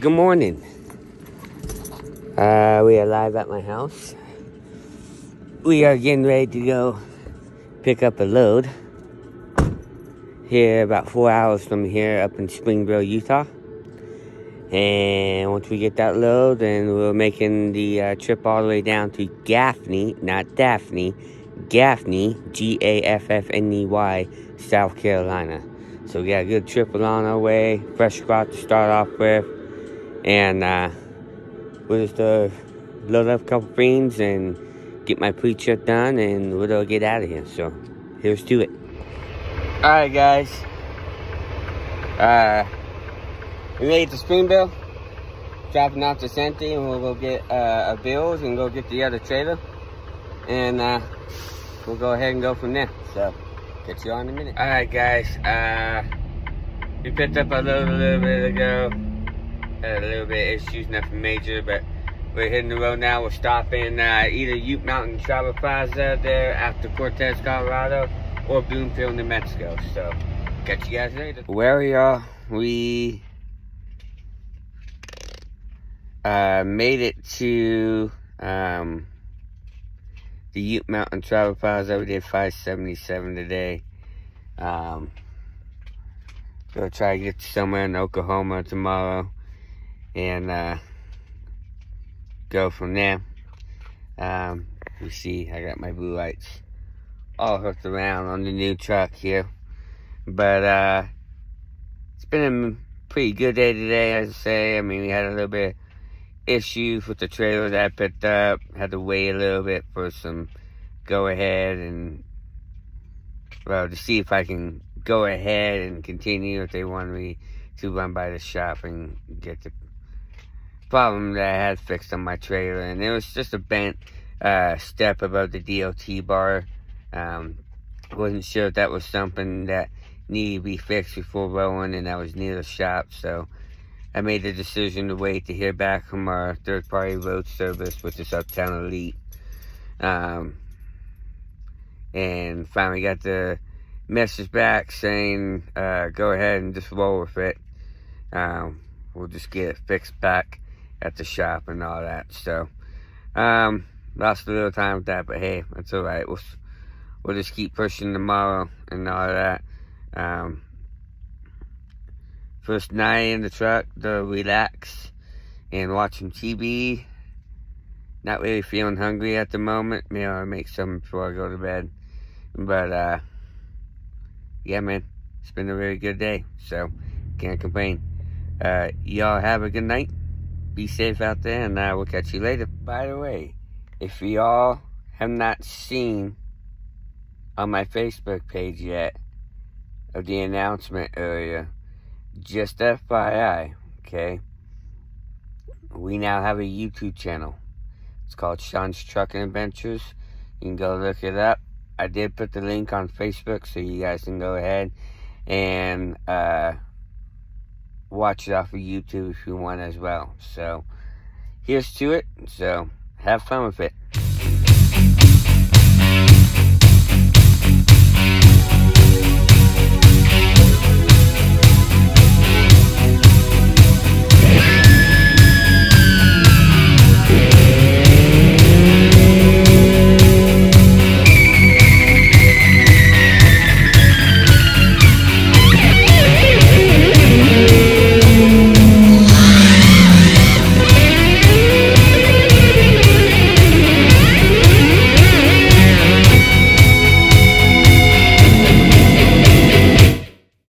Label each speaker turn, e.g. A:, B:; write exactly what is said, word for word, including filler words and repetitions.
A: Good morning. Uh, we are live at my house. We are getting ready to go pick up a load here about four hours from here up in Springville, Utah. And once we get that load, then we're making the uh, trip all the way down to Gaffney, not Daphne, Gaffney, G A F F N E Y, South Carolina. So we got a good trip along our way, fresh spot to start off with. And uh, we'll just uh, load up a couple things and get my pre-trip done, and we'll get out of here. So here's to it. Alright guys, uh, we made it to Springville, dropping off the Senti, and we'll go get uh, our bills and go get the other trailer, and uh, we'll go ahead and go from there. So catch you on in a minute. Alright guys, uh, we picked up our load a little bit ago. Had a little bit of issues, nothing major, but we're hitting the road now. We're stopping uh, either Ute Mountain Travel Plaza there after Cortez, Colorado, or Bloomfield, New Mexico. So catch you guys later. Where we are, we uh, made it to um, the Ute Mountain Travel Plaza. We did five seventy-seven today. Um, gonna try to get somewhere in Oklahoma tomorrow and uh, go from there. Um, you see, I got my blue lights all hooked around on the new truck here. But uh, it's been a pretty good day today, I'd say. I mean, we had a little bit of issues with the trailer that I picked up. Had to wait a little bit for some go ahead and, well, to see if I can go ahead and continue if they want me to run by the shop and get the problem that I had fixed on my trailer. And it was just a bent uh, step above the D O T bar. Um, wasn't sure if that was something that needed to be fixed before rolling, and I was near the shop, so I made the decision to wait to hear back from our third-party road service, which is Uptown Elite. Um, and finally got the message back saying, uh, go ahead and just roll with it. Um, we'll just get it fixed back at the shop and all that. So, um, lost a little time with that, but hey, that's all right. We'll, we'll just keep pushing tomorrow and all that. Um, first night in the truck to relax and watch some T V. Not really feeling hungry at the moment. Maybe I'll make some before I go to bed. But, uh, yeah, man, it's been a really good day, so can't complain. Uh, y'all have a good night. Be safe out there, and I will catch you later. By the way, if y'all have not seen on my Facebook page yet of the announcement earlier, just F Y I, okay, we now have a YouTube channel. It's called Sean's Trucking Adventures. You can go look it up. I did put the link on Facebook, so you guys can go ahead and uh, watch it off of YouTube if you want as well. So here's to it. So have fun with it.